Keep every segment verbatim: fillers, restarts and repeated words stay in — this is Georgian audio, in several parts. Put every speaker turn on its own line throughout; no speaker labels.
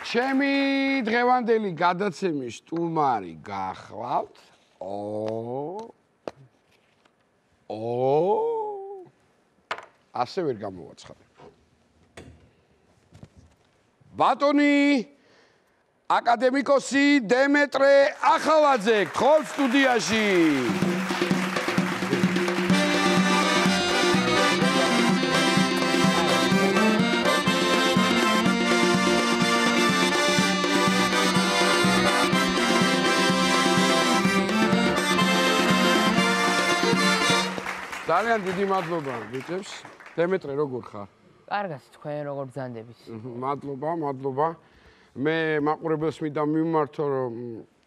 ჩემი დღევანდელი გადაცემის სტუმარი გახლავთ. ო ო ასე ვერ გამოვაცხადე. ბატონი აკადემიკოსი დემეტრე ახალაძე გხოლ სტუდიაში. ძალიან დიდი მადლობა ბიჭებს. დემეტრე როგორ ხარ?
კარგად, თქვენ როგორ ბრძანდებით?
მადლობა, მადლობა. მე მაყურებელს მინდა მიმართო რომ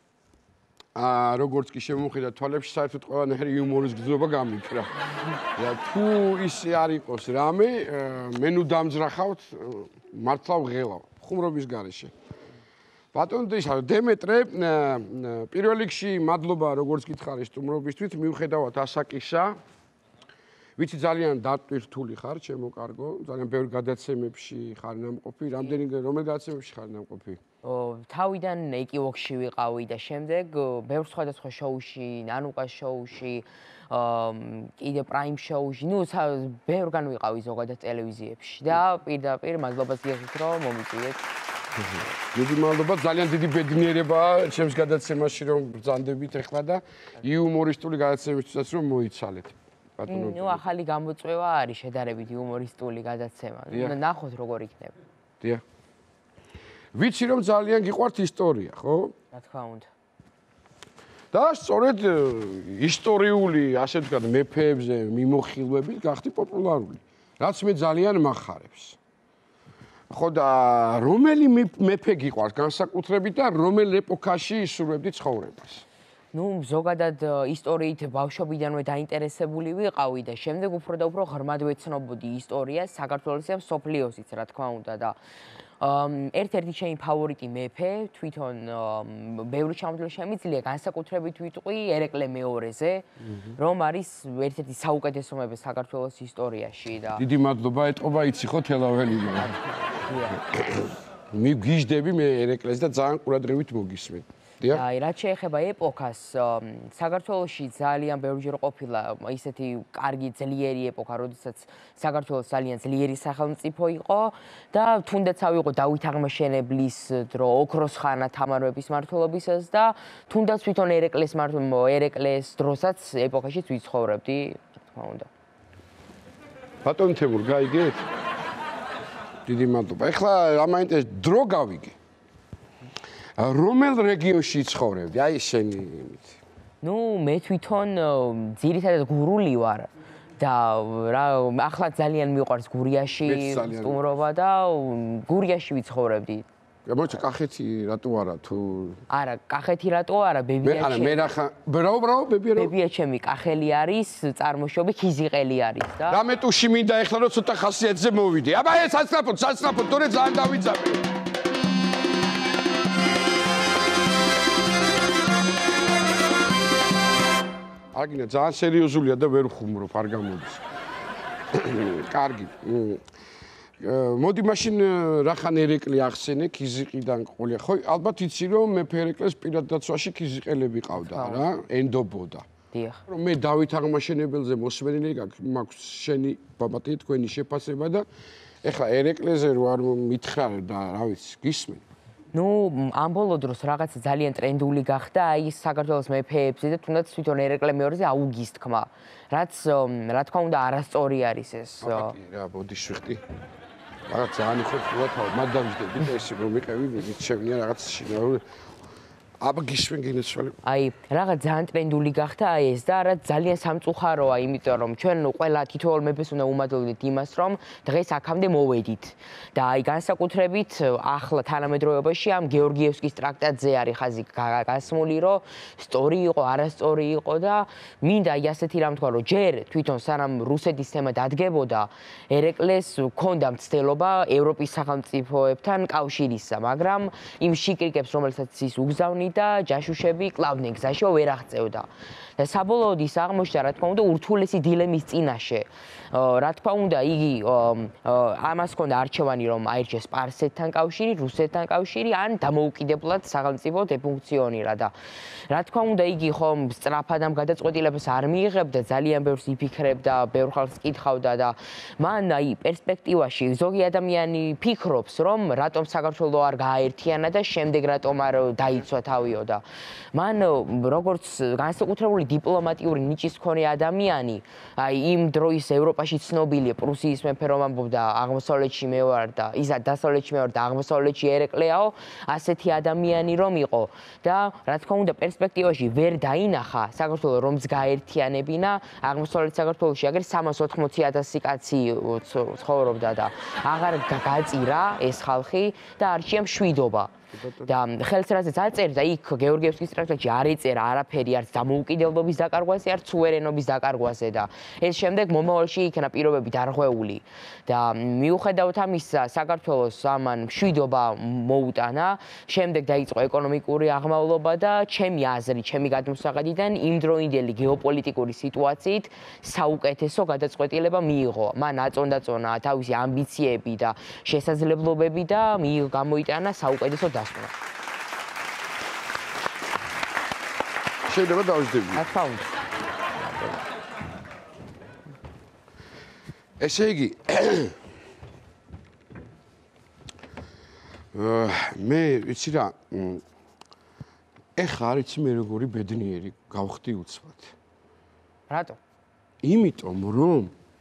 აა როგორც კი შემოხედა თვალებში საერთოდ ყველანაირი იუმორის გრძნობა გამიქრა. და თუ ისე არ იყოს რამე, მე ნუ დამძრახავთ, მართლა ვღელავ ხუმრობის გარეშე. ბატონო დემეტრე, პირველ რიგში მადლობა როგორც გითხარი სტუმრობისთვის, მიუხედავად ასაკისა. ვიცი ძალიან დატვირთული ხარ, ჩემო კარგო, ძალიან ბევრ გადაცემებში ხარ ნამყოფი, რამდენი რომელ გადაცემებში ხარ ნამყოფი?
თავიდან ეკივოქში ვიყავი და შემდეგ ბევრ სხვადასხვა შოუში, ნანუკას შოუში, კიდე პრაიმ შოუში, ნუ ბევრგან ვიყავი ზოგადად ტელევიზიებში და პირდაპირ მადლობას გიხდით, რომ მომიწვიეთ.
დიდი მადლობა, ძალიან დიდი ბედნიერებაა ჩემს გადაცემაში რომ ბრძანდებით ახლა და იუმორისტული გადაცემისთვისაც რომ მოიცალეთ.
ნუ ახალი გამოწვევა არის შედარებით იუმორისტული გადაცემა. ნახოთ როგორ იქნება.
დიახ. ვიცი რომ ძალიან გიყვართ ისტორია, ხო?
რა თქმა უნდა.
და სწორედ ისტორიული, ასე ვთქვათ, მეფეებზე მიმოხილვებით გახდი პოპულარული, რაც მე ძალიან მახარებს. ხო და რომელი მეფე გიყვარს განსაკუთრებით და რომელ ეპოქაში ისურვებდი ცხოვრებას?
ნუ ზოგადად ისტორიით ბავშვობიდანვე დაინტერესებული ვიყავი და შემდეგ უფრო და უფრო ღრმად ვეცნობოდი ისტორიას საქართველოსა და მსოფლიოსიც, რა თქმა უნდა და ერთ-ერთი ჩემი ფავორიტი მეფე, თვითონ ბევრი ჩამოთვლილი შემიძლია, განსაკუთრებით ვიტყვი ერეკლე მეორეზე, რომ არის ერთ-ერთი საუკეთესო მეფე საქართველოს ისტორიაში და
დიდი მადლობა, ეტყობა იცი ხო თელაველი. მიგიჟდები მე ერეკლეს და ძალიან ყურადღებით მოგისმენ.
აი, რაც შეეხება ეპოქას, საქართველოში ძალიან ბევრჯერ ყოფილა ისეთი კარგი ძლიერი ეპოქა, როდესაც საქართველოს ძალიან ძლიერი სახელმწიფო იყო და თუნდაც ავიღო დავით აღმაშენებლის დრო, ოქროს ხანა თამარ მეფის მმართველობისას და თუნდაც თვითონ ერეკლეს ერეკლეს დროსაც ეპოქაშიც ვიცხოვრებდი, რა თქმა უნდა.
ბატონ თემურ, გაიგეთ? დიდი მადლობა. ეხლა რა მაინტერესებს დრო გავიგე. რომელ რეგიონში ცხოვრობდი? აი შენი იმით.
ნუ მე თვითონ ძირითადად გურული ვარ და რა ახლა ძალიან მიყვარს გურიაში სტუმრობა და გურიაში ვიცხოვრებდი.
მოიცა კახეთი რატო არა თუ
არა, კახეთი რატო არა, ბებია
ჩემი. მე რა ხა ბრავო ბრავო ბებია რა.
ბებია ჩემი კახელი არის, წარმოშობი ქიზიყელი არის და
რამე ტუში მინდა ეხლა რომ ცოტა ხასიათზე მოვიდე. აბა ეს საცნაფოდ, საცნაფოდ, თორე ძალიან დავიძაბე. აგინა ძალიან სერიოზულია და ვერ ხუმრობ, არ გამოდის. კარგი. მოდი მაშინ რახან ერეკლე ახსენე ქიზიყიდან ყოლია. ხო, ალბათ იცი რომ მეფე ერეკლეს პირად დაცვაში ქიზიყელები ყავდა რა, ენდობოდა.
დიახ.
რომ მე დავით აღმაშენებელზე მოსმენილი მაქვს შენი ბაბათი თქვენი შეფასება და ეხლა ერეკლეზე რო არ მითხრა და რა ვიცი, გისმენ.
ნუ ამ ბოლო დროს რაღაცა ძალიან ტრენდული გახდა აი საქართველოს მეფეებზე და თუნდაც თვითონ ერეკლე მეორეზე აუგის თქმა, რაც რა თქმა უნდა არასწორი არის ეს.
რა ბოდიშ ვიხდი. რაღაც ძალიან ხოთულა თავ, მათ დამждები და ესე რომ მიყევი, მიჩვენია რაღაც შინაური აბა გისმენ გინეცვალი.
აი, რაღაც ძალიან ტრენდული გახდა აი ეს და რა ძალიან სამწუხაროა, იმიტომ რომ ჩვენ ყველა თითოეულ მეფეს უნდა უმადლოდეთ იმას, რომ დღეს აქამდე მოვედით. და აი განსაკუთრებით ახლა თანამედროვეობაში ამ გეორგიევსკის ტრაქტატზე არის ხაზი გასმული, რომ სწორი იყო, არასწორი იყო და მინდა აი ასეთი რამ თქვა, რომ ჯერ თვითონ სანამ რუსეთის თემა დადგებოდა, ერეკლეს ჰქონდა მცდელობა ევროპის სახელმწიფოებთან კავშირისა, მაგრამ იმ შიკრიკებს, რომელსაც ის უგზავნი მამაკაციანი და ჯაშუშები კლავდნენ გზაშიო ვერ აღწევდა. და საბოლოოდ ის აღმოჩნდა, რა თქმა უნდა, ურთულესი დილემის წინაშე. რა თქმა უნდა, იგი ამას ჰქონდა არჩევანი, რომ აირჩიეს სპარსეთთან კავშირი, რუსეთთან კავშირი, ან დამოუკიდებლად სახელმწიფო დეფუნქციონირა და რა თქმა უნდა, იგი ხომ სწრაფად ამ გადაწყვეტილებას არ მიიღებდა, ძალიან ბევრს იფიქრებდა, ბევრ ხალხს კითხავდა და მან აი პერსპექტივაში ზოგი ადამიანი ფიქრობს, რომ რატომ საქართველო არ გააერთიანა და შემდეგ რატომ არ დაიცვა თავიო და მან როგორც განსაკუთრებული დიპლომატიური ნიჭის მქონე ადამიანი, აი იმ დროის ევროპაში ცნობილი პრუსიის მეფე რომ ამბობდა აღმოსავლეთში მე ვარ და ისა დასავლეთში მე ვარ და აღმოსავლეთში ერეკლეაო, ასეთი ადამიანი რომ იყო და რა თქმა უნდა პერსპექტივაში ვერ დაინახა საქართველოს რომს გაერთიანებინა აღმოსავლეთ საქართველოში აგერ სამას ოთხმოცი ათასი კაცი ცხოვრობდა და აღარ გაწირა ეს ხალხი და არჩია მშვიდობა. და ხელს რაზეც აწერდა იქ გეორგიევსკის ტრაქტატში არ ეწერა არაფერი არც დამოუკიდებლობის დაკარგვაზე, არც სუვერენობის დაკარგვაზე და ეს შემდეგ მომავალში იქნა პირობები დარღვეული და მიუხედავად ამისა საქართველოს ამან მშვიდობა მოუტანა, შემდეგ დაიწყო ეკონომიკური აღმავლობა და ჩემი აზრით, ჩემი გადმოსახედიდან იმდროინდელი გეოპოლიტიკური სიტუაციით საუკეთესო გადაწყვეტილება მიიღო. მან აწონდაწონა თავისი ამბიციები და შესაძლებლობები და გამოიტანა საუკეთესო დასკვნა.
შეიძლება დავждები.
რა თქმა უნდა.
ესე იგი მე ვიცი რა ეხლა არ იცი მე როგორი ბედნიერი გავხდი უცბად.
რატო?
იმიტომ რომ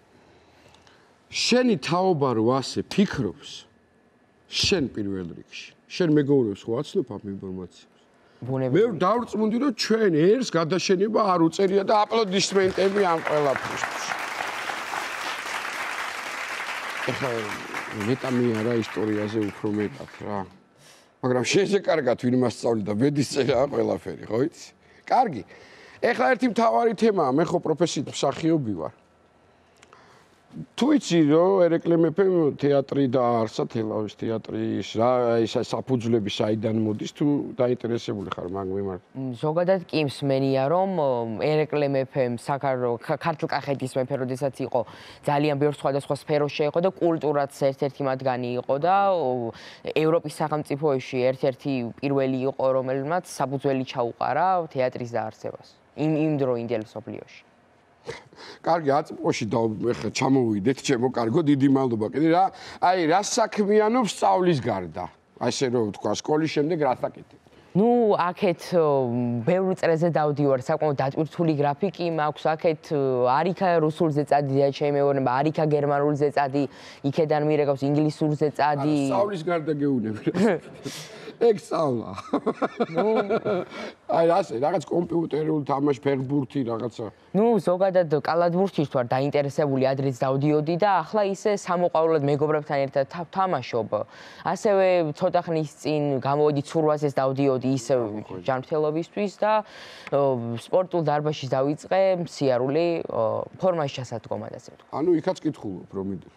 შენი თაობა რო ასე ფიქრობს შენ პირველ რიგში შენ მეგობრებს ხო აცნობ ამ ინფორმაციას? მე დავწმუნდი რომ ჩვენ ერს გადაშენება არ უწერია და აპლოდისმენტები ამ ყველაფერს. ეხლა მეტამი არა ისტორიაზე უფრო მეტად რა. მაგრამ შეზე კარგად ვინ მასწავლიდა ბედის წერა ყველაფერი, ხო იცი? კარგი. ეხლა ერთი მთავარი თემაა, მე ხო პროფესიით მსახიობი ვარ. თუ იცი რომ ერეკლე მეფემ თეატრი დაარსა, თელავის თეატრის რა ისა საფუძვლები საიდან მოდის თუ დაინტერესებული ხარ მაგ მიმართ?
ზოგადად კი მსმენია რომ ერეკლე მეფემ ქართლ-კახეთის მეფე როდესაც იყო ძალიან ბევრ სხვადასხვა სფეროს შეეხო და კულტურაც ერთ-ერთი მათგანი იყო და ევროპის სახელმწიფოებში ერთ-ერთი პირველი იყო რომელმაც საფუძველი ჩაუყარა თეატრის დაარსებას იმ იმ დროინდელ მსოფლიოში.
კარგი, აწმყოში და ეხლა ჩამოვიდეთ, ჩემო კარგო, დიდი მადლობა. კიდე რა, აი, რა საქმიანობს სწავლის გარდა? ასე რომ ვთქვა, სკოლის შემდეგ რა საკეთებ?
ნუ, აქეთ ბევრ წრეზე დავდივარ, საკმაოდ დატვირთული გრაფიკი მაქვს, აქეთ არიქა რუსულზე წადია ჩემი მეუბნება, არიქა გერმანულზე წადი, იქედან მირეკავს ინგლისურზე წადი.
სწავლის გარდა გეუნები. ეგ სწავლა. ნუ, აი, ასე, რაღაც კომპიუტერულ თამაში, ფეხბურთი, რაღაცა.
ნუ, ზოგადად კალათბურთის ვარ დაინტერესებული, ადრეც დავდიოდი და ახლა ისე სამოყვარულად მეგობრებთან ერთად თამაშობ. ასევე ცოტა ხნის წინ გამოვედი ცურვაზეს დავდიოდი ისე ჯანმრთელობისთვის და სპორტულ დარბაზში დავიწყე სიარული ფორმაში ჩასადგომად ასე ვთქვა.
ანუ იქაც კითხულობ რომ მიდე.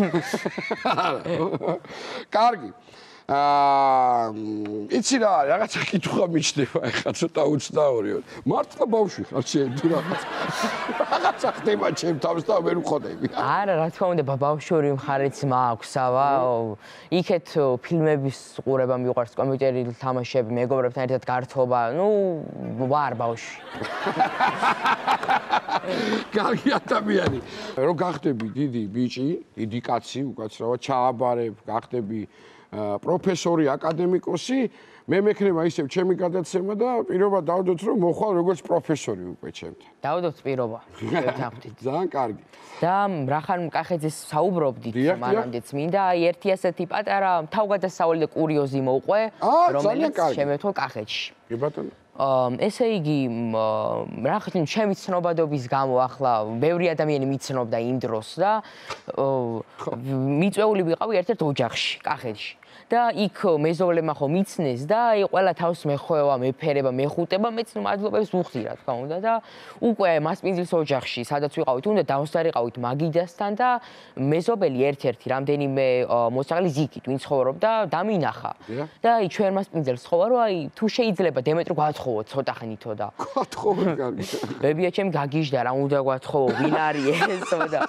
კარგი. აა იცი რა რაღაცა კითხვა მიჩნდება ახლა ცოტა უცნაურია. მართლა ბავშვი ხარ შენ თუ რაღაც. რაღაცა ხდება ჩემ თავს და ვერ ვხოდები.
არა, რა თქმა უნდა, ბავშვური მხარეც მაქვს, ავა. იქეთ ფილმების ყურება მიყვარს, კომპიუტერით თამაშები, მეგობრებთან ერთად გართობა. ნუ, ვარ ბავშვი.
კარგი ადამიანი. რო გახდები დიდი ბიჭი, დიდი კაცი, უკაცრავად ჩააბარებ, გახდები პროფესორი, აკადემიკოსი, მე მექნება ისევ ჩემი გადაცემა და პირობა დავდოთ რომ მოხვალ როგორც პროფესორი უკვე ჩემთან.
დავდოთ პირობა. შევთანხმდით.
ძალიან კარგი.
და რახან კახეთის საუბრობდით მანამდეც მინდა აი ერთი ასეთი პატარა თავგადასავალი და კურიოზი მოყვე, რომელიც შემეთო კახეთში.
კი ბატონო.
ესე იგი რა ხარ ჩემი ცნობადობის გამო ახლა ბევრი ადამიანი მიცნობდა იმ დროს და მიწვეული ვიყავი ერთ-ერთ ოჯახში კახეთში და იქ მეზობლებმა ხომ იცნეს და აი ყველა თავს მეხვევა, მეფერება, მეხუტება, მეც მადლობებს ვუხდი რა თქმა უნდა და უკვე მასპინძლის ოჯახში, სადაც ვიყავით, უნდა დავსარიყავით მაგიდასთან და მეზობელი ერთ-ერთი რამდენიმე მოსაღლი ზიგით, ვინ ცხოვრობდა, დამინახა. და აი ჩვენ მასპინძელს ხოვა, რომ აი თუ შეიძლება დემეტრე გვათხოვოთ ცოტა ხნითო და
გვათხოვოთ კარგი.
ბებია ჩემი გაგიჟდა რა უნდა გვათხოვო, ვინ არის ესო და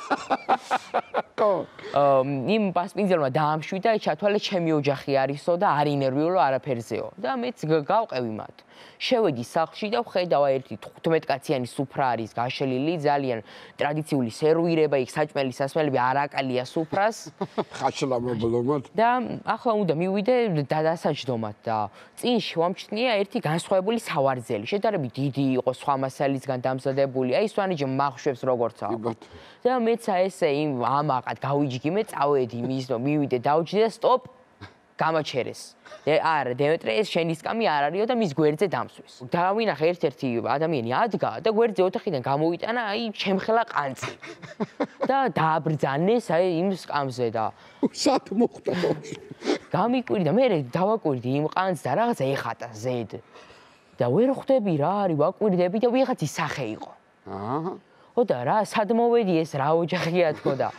იმ მასპინძელმა დაამშვიდა, ჩათვალე ჩემი ოჯახი არისო და არ ინერვიულო არაფერზეო და მეც გავყევი მათ. შევედი სახლში და ვხედავ ერთი თხუთმეტკაციანი სუფრა არის გაშლილი, ძალიან ტრადიციული სერვირება, იქ საჭმელი სასმელები არ აკალია სუფრას.
ხაშლამობლომად.
და ახლა უნდა მივიდე დასაჯდომად და წინში ვამჩნია ერთი განსხვავებული სავარძელი, შედარებით დიდი იყო სხვა მასალისგან დამზადებული, აი სვანიჯი მახშვებს როგორცაა. და მეც ესე იმ ამაყად გავიჯგიმე, წავედი მისნო, მივიდე დავჯდე და სტოპ გამაჩერეს. არა, დემეტრე ეს შენი სკამი არ არისო და მის გვერდზე დამსვეს. დავინახე ერთ-ერთი ადამიანი ადგა და გვერდზე ოთახიდან გამოვიტანა აი ჩემხელა ყანწი. და დააბრძანეს აი იმ სკამზე და
სად მოხდა?
გამიკვირდა, მე დავაკვირდი იმ ყანწს და რაღაცა ეხატა ზედ. და ვერ ხვდები რა არის, ვაკვირდები და ვიღაცის სახე იყო.
აჰა.
ხო და რა, სად მოვედი ეს რა ოჯახია თქო და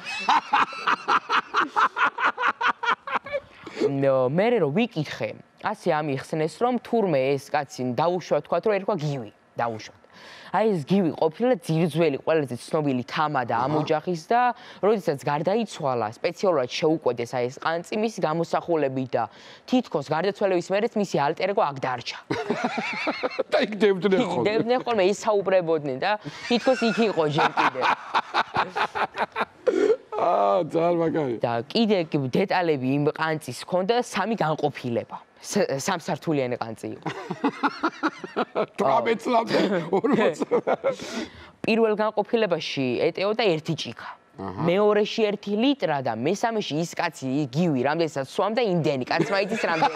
მე რომ ვიკითხე, ასე ამიხსნეს, რომ თურმე ეს კაცი დაუშვა თქვა, რომ ერქვა გივი, დაუშვა. აი ეს გივი ყოფილა ძირძველი ყველაზე ცნობილი თამადა ამ ოჯახის და როდესაც გარდაიცვალა, სპეციალურად შეუკვედეს აი ეს ყანწი მისი გამოსახულებით და თითქოს გარდაცვალების მერეც მისი ალტერ ეგო აქ დარჩა.
და იქ დებდნენ ხოლმე.
დებდნენ ხოლმე, ისაუბრებოდნენ და თითქოს იქ იყო ჯერ კიდე.
აა, ძალიან მაგარი.
და კიდე დეტალები იმ ყანწის ჰქონდა სამი განყოფილება. სამსართულიანი ყანწი იყო.
თვრამეტ წლამდე ორმოც.
პირველ განყოფილებაში ეტეოდა ერთი ჭიქა. მეორეში ერთი ლიტრა და მესამეში ის კაცი გივი, რამდენსაც სვამდა იმდენი, კაცმა იცის რამდენი.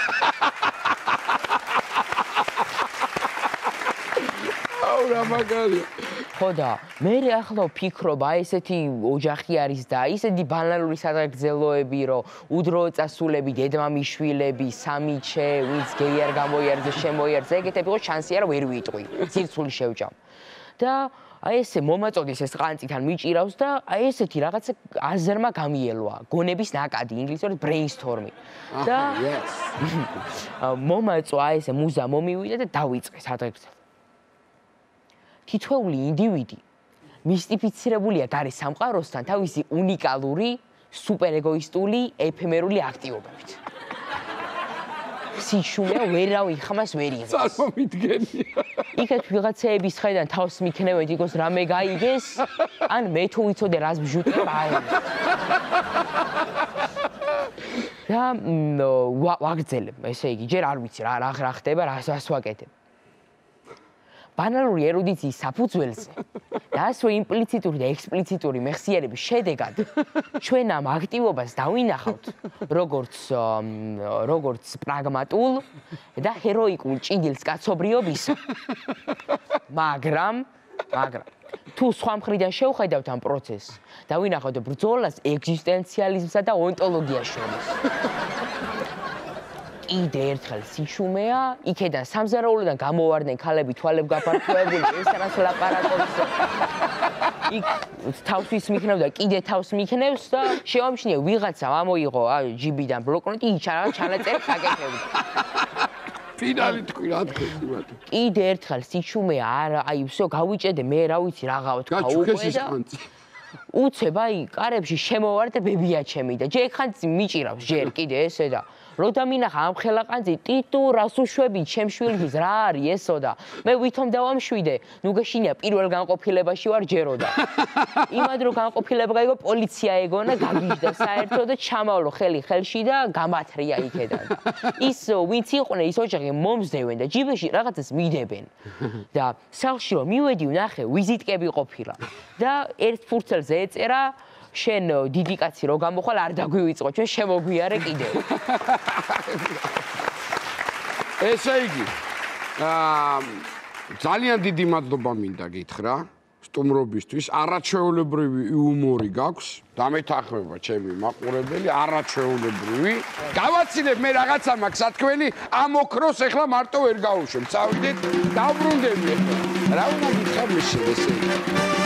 აუ რა მაგარია.
ხო და მე ახლა ვფიქრობ, აი ესეთი ოჯახი არის და ისეთი ბანალური სადაგრძელოები, რომ უდროო წასულები, დედმამიშვილები, სამიჩე, ვინც გეი არ გამოიარეს, შემოიარეს, ეგეთები იყო შანსი არა ვერ ვიტყვი, ცირცული შევჭამ. და აი ესე მომაწოდეს ეს ყანწიდან მიჭირავს და აი ესეთი რაღაცა აზრმა გამიელვა, გონების ნაკადი, ინგლისურად brainstorm-ი. და მომაწვა აი ესე მუზა მომივიდა და დავიწყე სადღეგრძელო. თითოეული ინდივიდი მისტიფიცირებულია გარე სამყაროსთან თავისი უნიკალური, სუპერეგოისტული, ეფემერული აქტივობებით. სიჩუმე ვერავ იხმას ვერ იღებს.
წარმომიდგენია.
იქეთ ვიღაცეების ხედან თავს მიქნევენ იგოს რამე გაიგეს, ან მე თუ ვიცოდე რას ვჟუტებ აი. და ვაგრძელებ, ესე იგი, ჯერ არ ვიცი რა რა ხდება, რას ვაკეთებ. ბანალური ერუდიციის საფუძველზე და ასევე იმპლიციტური და ექსპლიციტური მეხსიერების შედეგად ჩვენ ამ აქტივობას დავინახავთ როგორც როგორც პრაგმატულ და ჰეროიკულ ჭიდილს კაცობრიობის მაგრამ მაგრამ თუ სხვა მხრიდან შევხედავთ ამ პროცესს დავინახავთ ბრძოლას ეგზისტენციალიზმსა და ონტოლოგიას შორის კიდე ერთხელ სიჩუმეა, იქედან სამზარეულოდან გამოვარდნენ ქალები თვალებ გაფართოებული, ეს რას ლაპარაკობს. იქ თავს მიქნევ და კიდე თავს მიქნევს და შევამჩნიე ვიღაცა ამოიღო ჯიბიდან ბლოკნოტი, იჩარა ჩანაწერს აკეთებდა.
ფინალი თქვი რა თქვი მათ.
კიდე ერთხელ სიჩუმეა, არა, აი всё გავიჭედე, მე რა ვიცი რაღაო თქვა უკვე და უცებ აი კარებში შემოვარ და ბებია ჩემი და ჯერ ხან მიჭირავს ჯერ კიდე ესე და რო დამინახა ამ ხელაყანძი ტიტუ რას უშვები ჩემშვილის რა არის ესო და მე ვითომ დავამშვიდე ნუ გეშინია პირველ განყოფილებაში ვარ ჯეროდა იმად რო განყოფილება გაიგო პოლიცია ეგონა გაგიჟდა საერთოდ და ჩამავლო ხელი ხელში და გამათრია იქედან და ის ვინც იყვნენ ის ოჯახი მომსდევენ და ჯიბეში რაღაცას მიდებენ და სახლში რომ მივედი ვნახე ვიზიტკები ყოფილა და ერთ ფურცელზე ეწერა შენ დიდი კაცი რო გამოხვალ არ დაგვივიწყო ჩვენ შემოგვიარე კიდევ ესე
იგი აა ძალიან დიდი მადლობა მინდა გითხრა სტუმრობისთვის არაჩვეულებრივი იუმორი გაქვს. დამეთანხმება ჩემი მაყურებელი, არაჩვეულებრივი. გავაცილებ მე რაღაცა მაქვს სათქმელი, ამ ოქროს ეხლა მარტო ვერ გავუშვებ. წავიდეთ, დავბრუნდები ეხლა. რა უნდა გითხრა მის ეს?